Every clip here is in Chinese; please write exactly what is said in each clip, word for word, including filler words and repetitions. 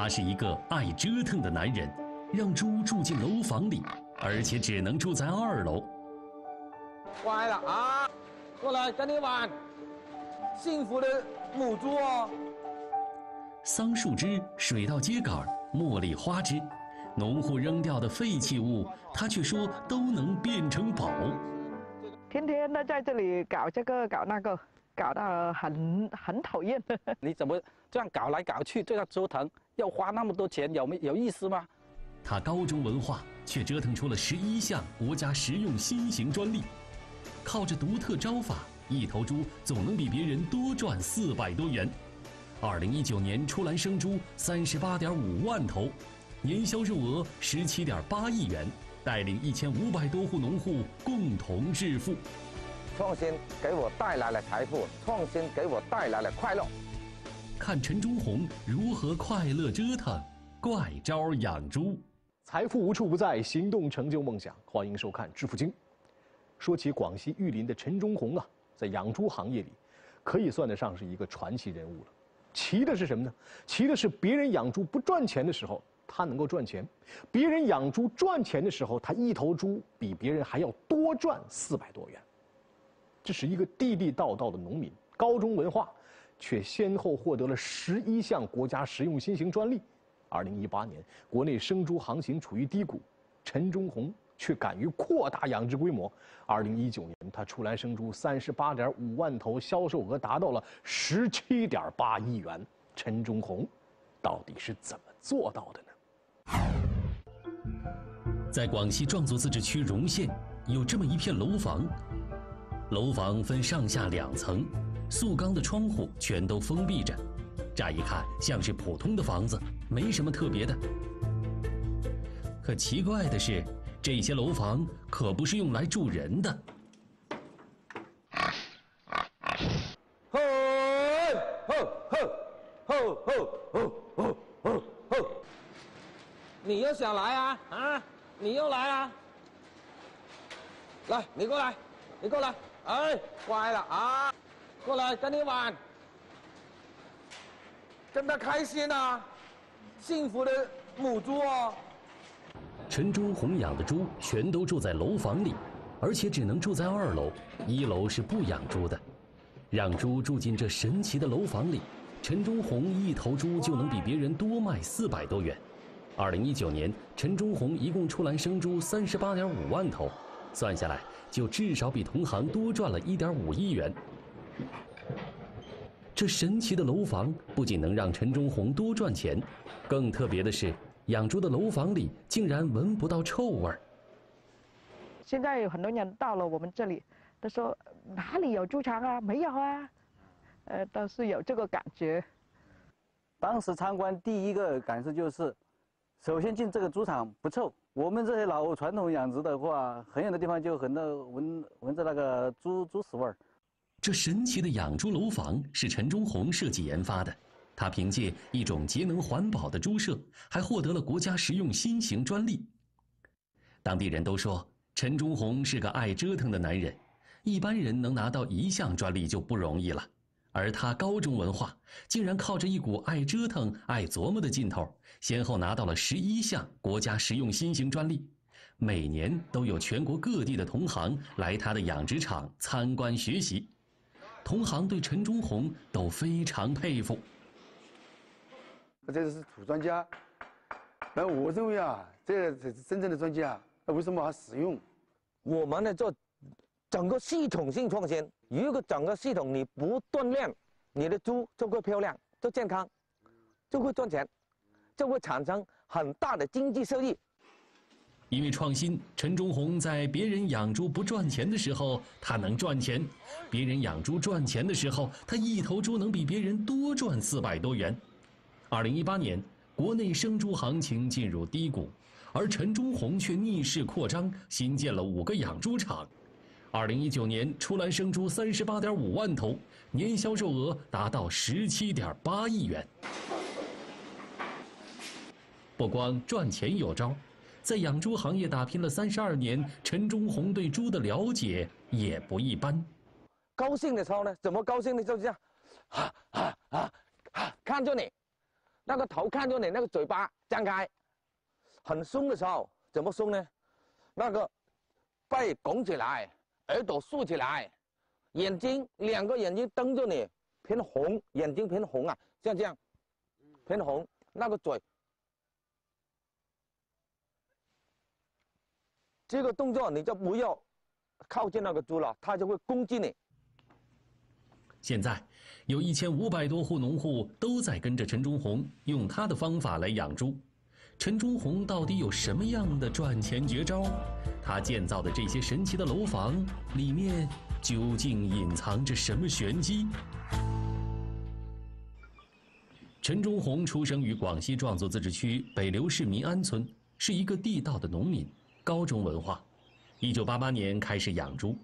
他是一个爱折腾的男人，让猪住进楼房里，而且只能住在二楼。 乖了啊，过来跟你玩，幸福的母猪哦。 桑树枝、水稻秸秆、茉莉花枝，农户扔掉的废弃物，他却说都能变成宝。 天天的在这里搞这个搞那个，搞得很很讨厌。 你怎么这样搞来搞去，这样折腾，要花那么多钱，有没有意思吗？ 他高中文化，却折腾出了十一项国家实用新型专利，靠着独特招法，一头猪总能比别人多赚四百多元。二零一九年出栏生猪三十八点五万头，年销售额十七点八亿元，带领一千五百多户农户共同致富。 创新给我带来了财富，创新给我带来了快乐。 看陈忠宏如何快乐折腾，怪招养猪。 财富无处不在，行动成就梦想。欢迎收看《致富经》。说起广西玉林的陈忠宏啊，在养猪行业里，可以算得上是一个传奇人物了。奇的是什么呢？奇的是别人养猪不赚钱的时候，他能够赚钱；别人养猪赚钱的时候，他一头猪比别人还要多赚四百多元。这是一个地地道道的农民，高中文化，却先后获得了十一项国家实用新型专利。二零一八年，国内生猪行情处于低谷，陈忠宏却敢于扩大养殖规模。二零一九年，他出栏生猪三十八点五万头，销售额达到了十七点八亿元。陈忠宏到底是怎么做到的呢？ 在广西壮族自治区容县，有这么一片楼房，楼房分上下两层，塑钢的窗户全都封闭着，乍一看像是普通的房子，没什么特别的。可奇怪的是，这些楼房可不是用来住人的。 吼吼吼吼吼吼吼吼！你又想来啊？啊，你又来啊？来，你过来，你过来，哎，乖了啊，过来跟你玩，跟他开心啊，幸福的母猪哦。 陈忠宏养的猪全都住在楼房里，而且只能住在二楼，一楼是不养猪的。让猪住进这神奇的楼房里，陈忠宏一头猪就能比别人多卖四百多元。二零一九年，陈忠宏一共出栏生猪三十八点五万头，算下来就至少比同行多赚了一点五亿元。这神奇的楼房不仅能让陈忠宏多赚钱，更特别的是，养猪的楼房里竟然闻不到臭味儿。 现在有很多人到了我们这里，他说哪里有猪场啊？没有啊，呃，倒是有这个感觉。 当时参观第一个感受就是，首先进这个猪场不臭。我们这些老传统养殖的话，很远的地方就很多闻闻着那个猪猪屎味儿。 这神奇的养猪楼房是陈忠宏设计研发的。他凭借一种节能环保的猪舍，还获得了国家实用新型专利。当地人都说，陈忠宏是个爱折腾的男人，一般人能拿到一项专利就不容易了，而他高中文化，竟然靠着一股爱折腾、爱琢磨的劲头，先后拿到了十一项国家实用新型专利。每年都有全国各地的同行来他的养殖场参观学习，同行对陈忠宏都非常佩服。 这是土专家，那我认为啊，这才是真正的专家。那为什么还使用？ 我们呢做整个系统性创新，如果整个系统你不锻炼，你的猪就会漂亮，就健康，就会赚钱，就会产生很大的经济收益。 因为创新，陈忠宏在别人养猪不赚钱的时候，他能赚钱；别人养猪赚钱的时候，他一头猪能比别人多赚四百多元。二零一八年，国内生猪行情进入低谷，而陈忠宏却逆势扩张，新建了五个养猪场。二零一九年出栏生猪三十八点五万头，年销售额达到十七点八亿元。不光赚钱有招，在养猪行业打拼了三十二年，陈忠宏对猪的了解也不一般。 高兴的时候呢，怎么高兴呢？就这样，啊啊啊啊！看着你。 那个头看着你，那个嘴巴张开，很凶的时候怎么凶呢？那个背拱起来，耳朵竖起来，眼睛两个眼睛瞪着你，偏红，眼睛偏红啊，像这样，偏红，那个嘴。 这个动作你就不要靠近那个猪了，它就会攻击你。 现在有一千五百多户农户都在跟着陈忠宏用他的方法来养猪。陈忠宏到底有什么样的赚钱绝招？他建造的这些神奇的楼房里面究竟隐藏着什么玄机？陈忠宏出生于广西壮族自治区北流市民安村，是一个地道的农民。 高中文化，一九八八年开始养猪。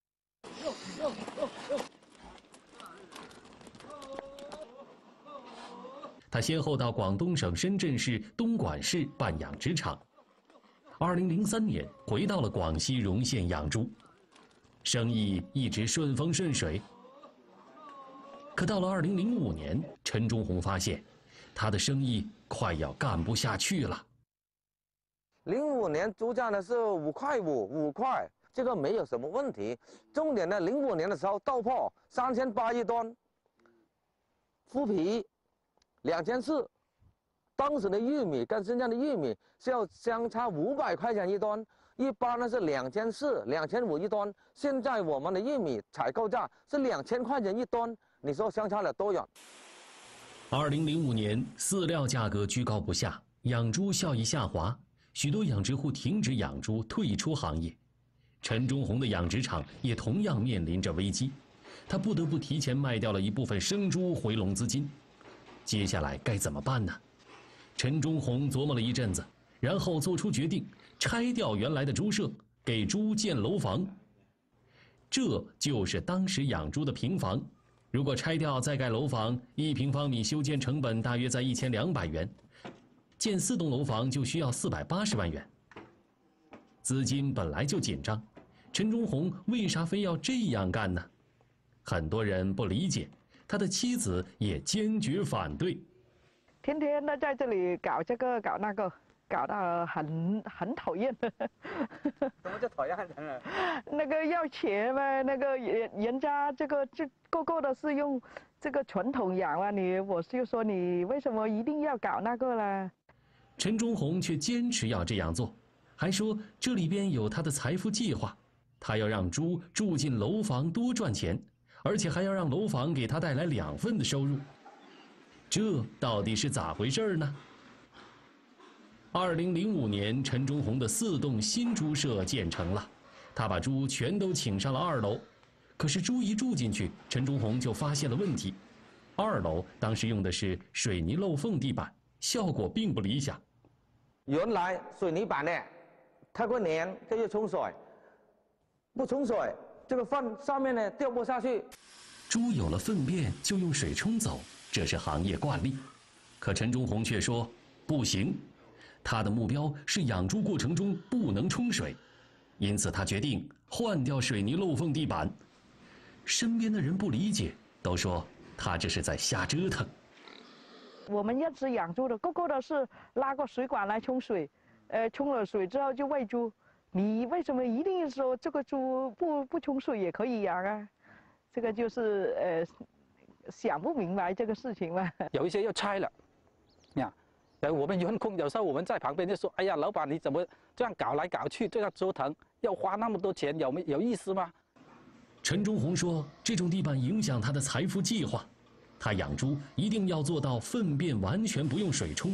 他先后到广东省深圳市东莞市办养殖场。二零零三年回到了广西容县养猪，生意一直顺风顺水。可到了二零零五年，陈忠宏发现，他的生意快要干不下去了。 零五年猪价呢是五块五，五块，这个没有什么问题。重点呢，零五年的时候豆粕三千八一吨，麸皮两千四，当时的玉米跟现在的玉米是要相差五百块钱一吨，一般呢是两千四、两千五一吨。现在我们的玉米采购价是两千块钱一吨，你说相差了多远？ 二零零五年，饲料价格居高不下，养猪效益下滑。 许多养殖户停止养猪，退出行业。陈忠宏的养殖场也同样面临着危机，他不得不提前卖掉了一部分生猪回笼资金。接下来该怎么办呢？陈忠宏琢磨了一阵子，然后做出决定，拆掉原来的猪舍，给猪建楼房。这就是当时养猪的平房。如果拆掉再盖楼房，一平方米修建成本大约在一千两百元。 建四栋楼房就需要四百八十万元，资金本来就紧张，陈忠宏为啥非要这样干呢？很多人不理解，他的妻子也坚决反对。 天天的在这里搞这个搞那个，搞得很很讨厌。 什么叫讨厌人？ 那个要钱嘛，那个人人家这个这个个的是用这个传统养了你，我就说你为什么一定要搞那个啦？ 陈忠宏却坚持要这样做，还说这里边有他的财富计划，他要让猪住进楼房多赚钱，而且还要让楼房给他带来两份的收入。这到底是咋回事呢？二零零五年，陈忠宏的四栋新猪舍建成了，他把猪全都请上了二楼。可是猪一住进去，陈忠宏就发现了问题。二楼当时用的是水泥漏缝地板，效果并不理想。 原来水泥板呢，太过黏就要冲水，不冲水，这个粪上面呢掉不下去。 猪有了粪便就用水冲走，这是行业惯例。可陈忠宏却说不行，他的目标是养猪过程中不能冲水，因此他决定换掉水泥漏缝地板。身边的人不理解，都说他这是在瞎折腾。 我们认识养猪的，个个都是拉个水管来冲水，呃，冲了水之后就喂猪。你为什么一定说这个猪不不冲水也可以养啊？这个就是呃想不明白这个事情嘛。 有一些要拆了，呀，呃，我们员工有时候我们在旁边就说：“哎呀，老板你怎么这样搞来搞去，这样折腾，要花那么多钱，有没有意思吗？” 陈忠宏说：“这种地板影响他的财富计划。” 他养猪一定要做到粪便完全不用水冲。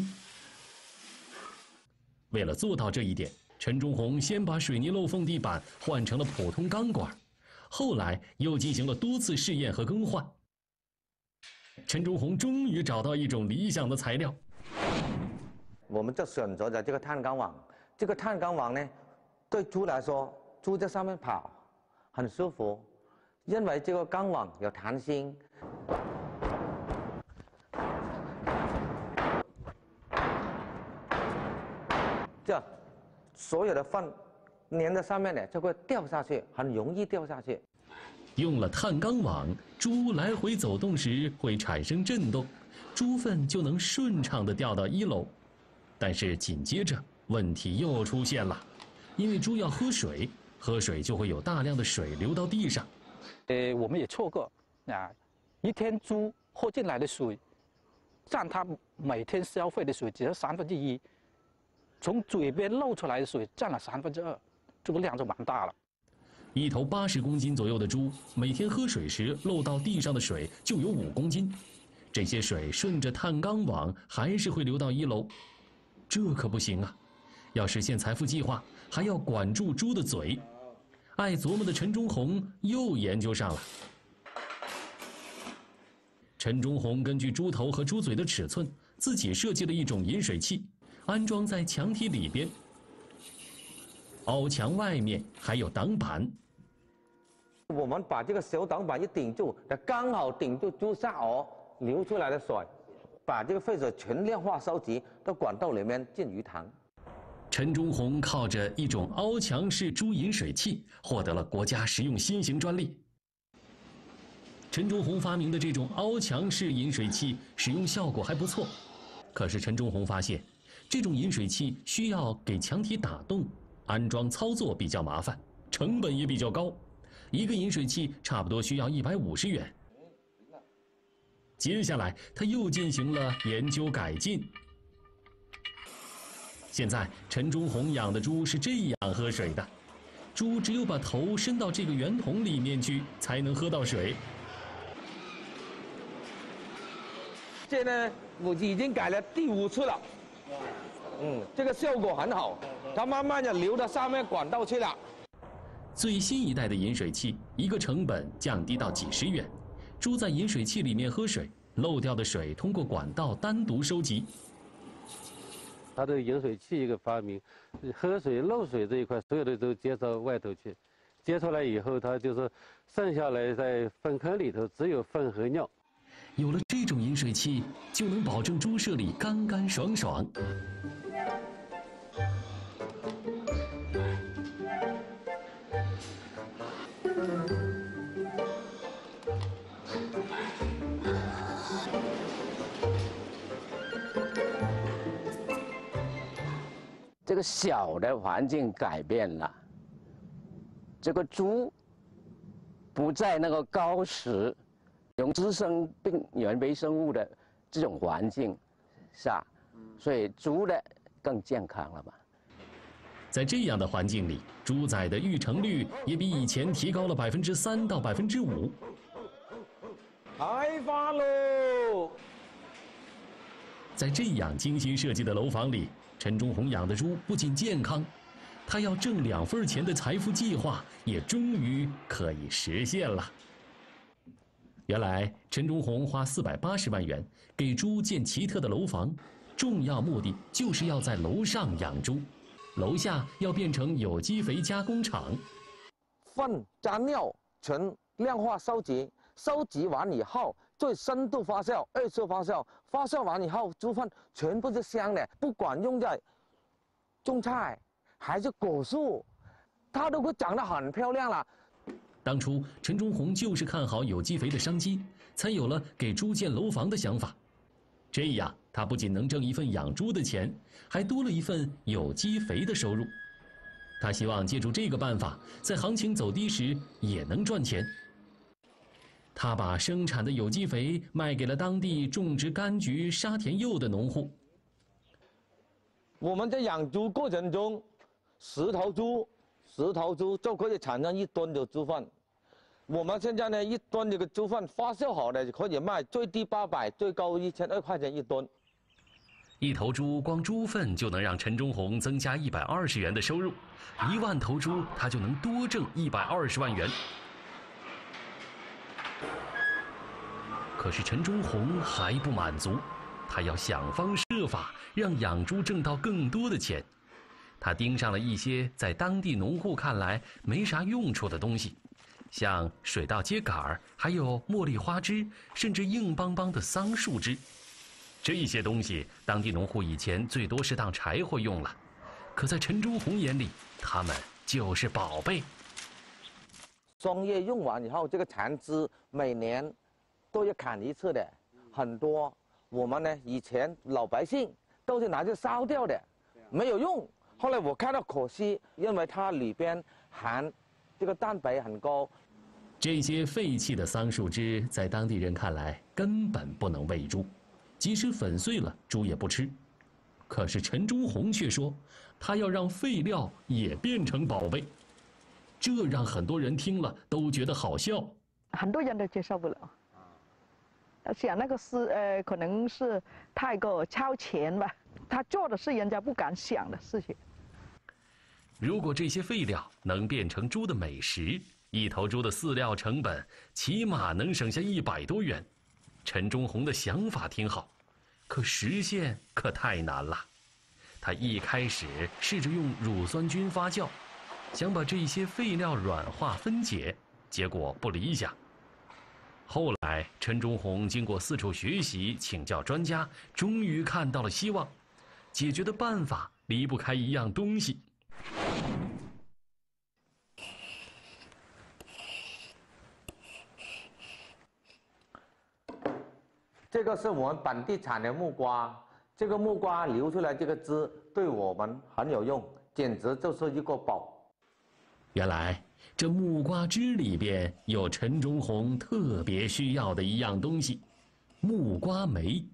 为了做到这一点，陈忠宏先把水泥漏缝地板换成了普通钢管，后来又进行了多次试验和更换。陈忠宏终于找到一种理想的材料。 我们就选择了这个碳钢网。这个碳钢网呢，对猪来说，猪在上面跑很舒服，因为这个钢网有弹性。 这所有的粪粘在上面呢，就会掉下去，很容易掉下去。 用了碳钢网，猪来回走动时会产生震动， 猪粪就能顺畅地掉到一楼。但是紧接着问题又出现了，因为猪要喝水，喝水就会有大量的水流到地上。 呃，我们也错过啊，一天猪喝进来的水，占它每天消费的水只有三分之一，从嘴边漏出来的水占了三分之二，这个量就蛮大了。 一头八十公斤左右的猪，每天喝水时漏到地上的水就有五公斤，这些水顺着碳钢网还是会流到一楼，这可不行啊！要实现财富计划，还要管住猪的嘴。爱琢磨的陈忠宏又研究上了。陈忠宏根据猪头和猪嘴的尺寸，自己设计了一种饮水器，安装在墙体里边，凹墙外面还有挡板。 我们把这个小挡板一顶住，刚好顶住猪下颚流出来的水，把这个废水全量化收集到管道里面进鱼塘。 陈忠宏靠着一种凹墙式猪饮水器，获得了国家实用新型专利。陈忠宏发明的这种凹墙式饮水器使用效果还不错，可是陈忠宏发现，这种饮水器需要给墙体打洞，安装操作比较麻烦，成本也比较高。一个饮水器差不多需要一百五十元。接下来，他又进行了研究改进。现在，陈忠宏养的猪是这样喝水的：猪只有把头伸到这个圆筒里面去，才能喝到水。 这呢，我已经改了第五次了。嗯，这个效果很好，它慢慢的流到上面管道去了。 最新一代的饮水器，一个成本降低到几十元。猪在饮水器里面喝水，漏掉的水通过管道单独收集。 它的饮水器一个发明，喝水漏水这一块，所有的都接到外头去，接出来以后，它就是剩下来在粪坑里头只有粪和尿。 有了这种饮水器，就能保证猪舍里干干爽爽。 这个小的环境改变了，这个猪不在那个高石用滋生病原微生物的这种环境下，所以猪的更健康了吧？ 在这样的环境里，猪仔的育成率也比以前提高了百分之三到百分之五。 开发喽！ 在这样精心设计的楼房里，陈忠宏养的猪不仅健康，他要挣两份钱的财富计划也终于可以实现了。原来，陈忠宏花四百八十万元给猪建奇特的楼房，重要目的就是要在楼上养猪，楼下要变成有机肥加工厂。 粪加尿全量化收集，收集完以后最深度发酵、二次发酵，发酵完以后猪粪全部是香的，不管用在种菜还是果树，它都会长得很漂亮了。 当初陈忠宏就是看好有机肥的商机，才有了给猪建楼房的想法。这样，他不仅能挣一份养猪的钱，还多了一份有机肥的收入。他希望借助这个办法，在行情走低时也能赚钱。他把生产的有机肥卖给了当地种植柑橘、沙田柚的农户。 我们在养猪过程中，十头猪，十头猪就可以产生一吨的猪粪。我们现在呢，一吨这个猪粪发酵好的可以卖最低八百，最高一千二块钱一吨。 一头猪光猪粪就能让陈忠宏增加一百二十元的收入，一万头猪他就能多挣一百二十万元。可是陈忠宏还不满足，他要想方设法让养猪挣到更多的钱。他盯上了一些在当地农户看来没啥用处的东西，像水稻秸秆，还有茉莉花枝，甚至硬邦邦的桑树枝。这些东西，当地农户以前最多是当柴火用了，可在陈忠宏眼里，它们就是宝贝。 桑叶用完以后，这个残枝每年都要砍一次的，很多。 我们呢以前老百姓都是拿去烧掉的，没有用。后来我看到可惜，因为它里边含这个蛋白很高。 这些废弃的桑树枝在当地人看来根本不能喂猪，即使粉碎了，猪也不吃。可是陈忠宏却说，他要让废料也变成宝贝，这让很多人听了都觉得好笑。 很多人都接受不了。想那个是呃，可能是太过超前吧，他做的是人家不敢想的事情。 如果这些废料能变成猪的美食，一头猪的饲料成本起码能省下一百多元。陈忠宏的想法挺好，可实现可太难了。他一开始试着用乳酸菌发酵，想把这些废料软化分解，结果不理想。后来，陈忠宏经过四处学习、请教专家，终于看到了希望。解决的办法离不开一样东西。 这个是我们本地产的木瓜，这个木瓜流出来这个汁对我们很有用，简直就是一个宝。 原来这木瓜汁里边有陈忠宏特别需要的一样东西——木瓜酶。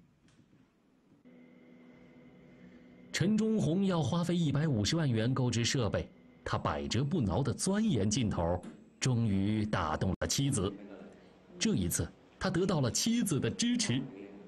陈忠宏要花费一百五十万元购置设备，他百折不挠的钻研劲头，终于打动了妻子。这一次，他得到了妻子的支持。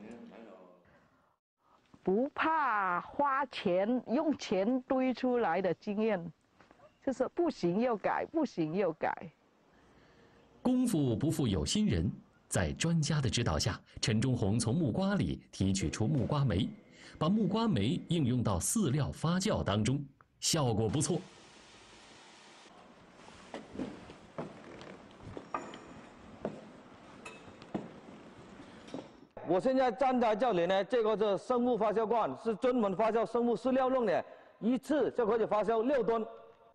不怕花钱用钱堆出来的经验，就是不行又改，不行又改。 功夫不负有心人，在专家的指导下，陈忠宏从木瓜里提取出木瓜酶，把木瓜酶应用到饲料发酵当中，效果不错。 我现在站在这里呢，这个是生物发酵罐，是专门发酵生物饲料用的，一次就可以发酵六吨。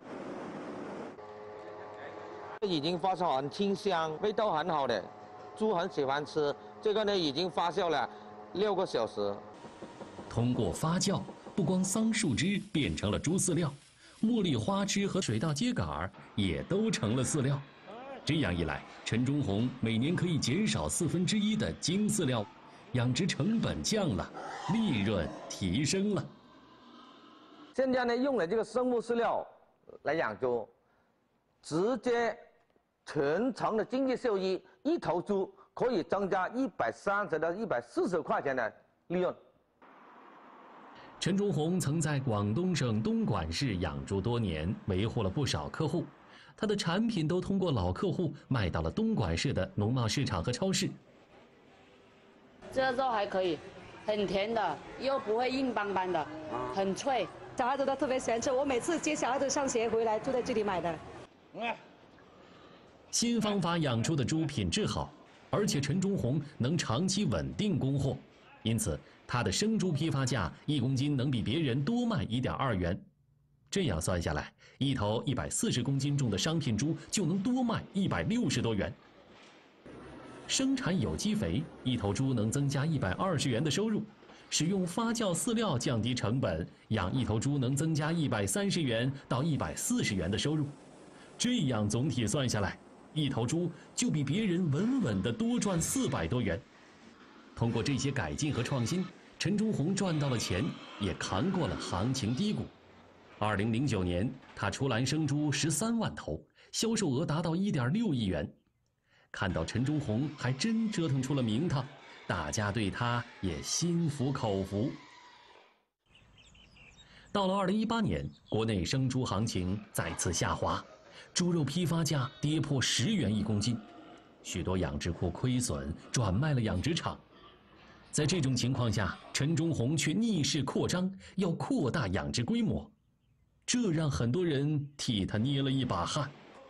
已经发酵很清香，味道很好的，猪很喜欢吃。这个呢已经发酵了六个小时。 通过发酵，不光桑树枝变成了猪饲料，茉莉花枝和水稻秸秆也都成了饲料。这样一来，陈忠宏每年可以减少四分之一的精饲料，养殖成本降了，利润提升了。 现在呢，用了这个生物饲料来养猪，直接全程的经济效益，一头猪可以增加一百三十到一百四十块钱的利润。 陈忠宏曾在广东省东莞市养猪多年，维护了不少客户。他的产品都通过老客户卖到了东莞市的农贸市场和超市。 这个肉还可以，很甜的，又不会硬邦邦的，很脆。 小孩子都特别喜欢吃，我每次接小孩子上学回来就在这里买的。 新方法养出的猪品质好，而且陈忠宏能长期稳定供货，因此他的生猪批发价一公斤能比别人多卖一点二元。这样算下来，一头一百四十公斤重的商品猪就能多卖一百六十多元。生产有机肥，一头猪能增加一百二十元的收入；使用发酵饲料降低成本，养一头猪能增加一百三十元到一百四十元的收入。这样总体算下来，一头猪就比别人稳稳地多赚四百多元。通过这些改进和创新，陈忠宏赚到了钱，也扛过了行情低谷。二零零九年，他出栏生猪十三万头，销售额达到一点六亿元。看到陈忠宏还真折腾出了名堂，大家对他也心服口服。到了二零一八年，国内生猪行情再次下滑，猪肉批发价跌破十元一公斤，许多养殖户亏损，转卖了养殖场。在这种情况下，陈忠宏却逆势扩张，要扩大养殖规模。这让很多人替他捏了一把汗。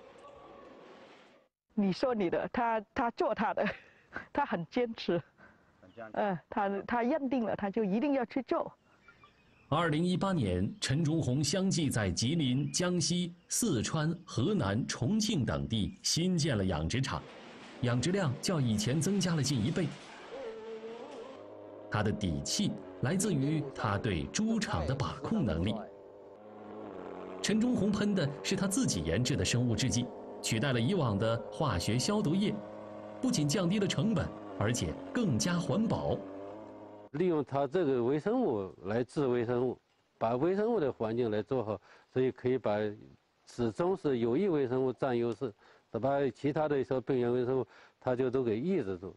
你说你的，他他做他的，他很坚持，嗯，他他认定了，他就一定要去做。 二零一八年，陈忠宏相继在吉林、江西、四川、河南、重庆等地新建了养殖场，养殖量较以前增加了近一倍。他他的底气来自于他对猪场的把控能力。陈忠宏喷的是他自己研制的生物制剂，取代了以往的化学消毒液，不仅降低了成本，而且更加环保。 利用它这个微生物来治微生物，把微生物的环境来做好，所以可以把始终是有益微生物占优势，把其他的一些病原微生物它就都给抑制住。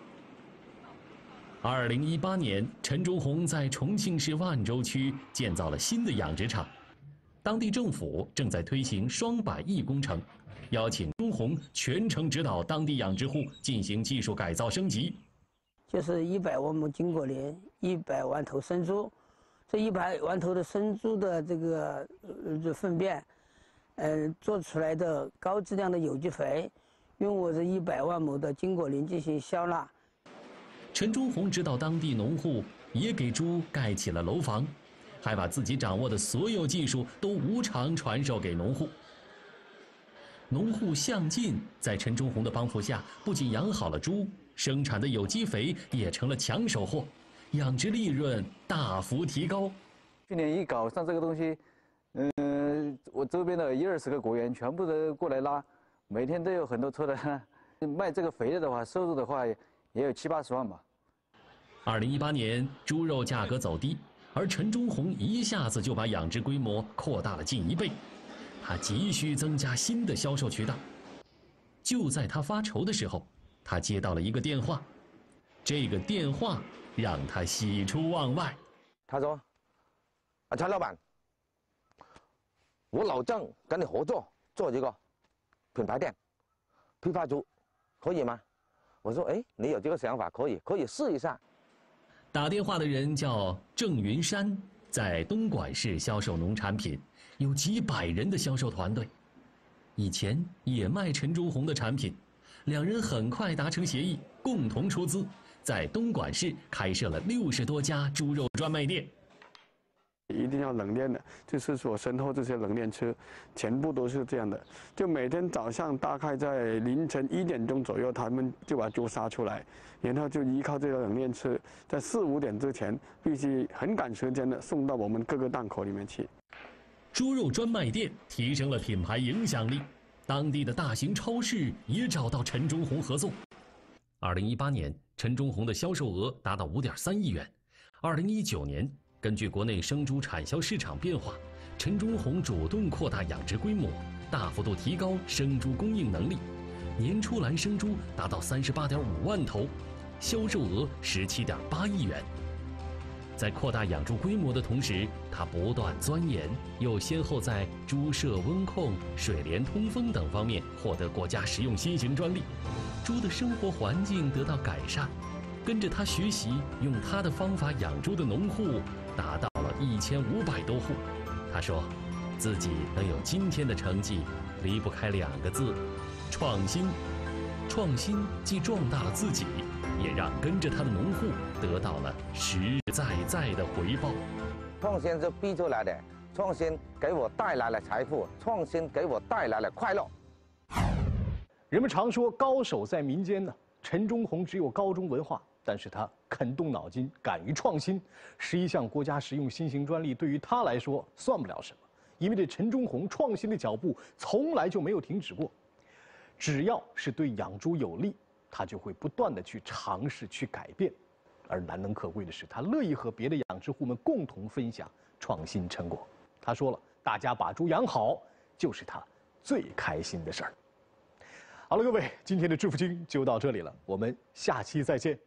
二零一八年，陈忠宏在重庆市万州区建造了新的养殖场，当地政府正在推行双百亿工程，邀请忠宏全程指导当地养殖户进行技术改造升级。 就是一百万亩金果林，一百万头生猪，这一百万头的生猪的这个呃粪便，呃做出来的高质量的有机肥，用我这一百万亩的金果林进行消纳。 陈忠宏指导当地农户也给猪盖起了楼房，还把自己掌握的所有技术都无偿传授给农户。农户向进在陈忠宏的帮扶下，不仅养好了猪，生产的有机肥也成了抢手货，养殖利润大幅提高。 去年一搞上这个东西，嗯、呃，我周边的一二十个果园全部都过来拉，每天都有很多车的。卖这个肥的话，收入的话也有七八十万吧。 二零一八年，猪肉价格走低，而陈忠宏一下子就把养殖规模扩大了近一倍，他急需增加新的销售渠道。就在他发愁的时候，他接到了一个电话，这个电话让他喜出望外。 他说：“啊，陈老板，我老郑跟你合作做这个品牌店，批发猪，可以吗？”我说：“哎，你有这个想法，可以，可以试一下。” 打电话的人叫郑云山，在东莞市销售农产品，有几百人的销售团队。以前也卖陈忠宏的产品，两人很快达成协议，共同出资，在东莞市开设了六十多家猪肉专卖店。 一定要冷链的，就是我身后这些冷链车，全部都是这样的。就每天早上大概在凌晨一点钟左右，他们就把猪杀出来，然后就依靠这个冷链车，在四五点之前必须很赶时间的送到我们各个档口里面去。 猪肉专卖店提升了品牌影响力，当地的大型超市也找到陈忠宏合作。二零一八年，陈忠宏的销售额达到五点三亿元。二零一九年。根据国内生猪产销市场变化，陈忠宏主动扩大养殖规模，大幅度提高生猪供应能力，年出栏生猪达到三十八点五万头，销售额十七点八亿元。在扩大养猪规模的同时，他不断钻研，又先后在猪舍温控、水帘通风等方面获得国家实用新型专利，猪的生活环境得到改善。跟着他学习，用他的方法养猪的农户达到了一千五百多户。他说，自己能有今天的成绩，离不开两个字：创新。创新既壮大了自己，也让跟着他的农户得到了实实在在的回报。 创新是逼出来的，创新给我带来了财富，创新给我带来了快乐。 人们常说高手在民间呢，陈忠宏只有高中文化。但是他肯动脑筋，敢于创新，十一项国家实用新型专利对于他来说算不了什么，因为这陈忠宏创新的脚步从来就没有停止过。只要是对养猪有利，他就会不断的去尝试、去改变。而难能可贵的是，他乐意和别的养殖户们共同分享创新成果。他说了，大家把猪养好，就是他最开心的事儿。好了，各位，今天的致富经就到这里了，我们下期再见。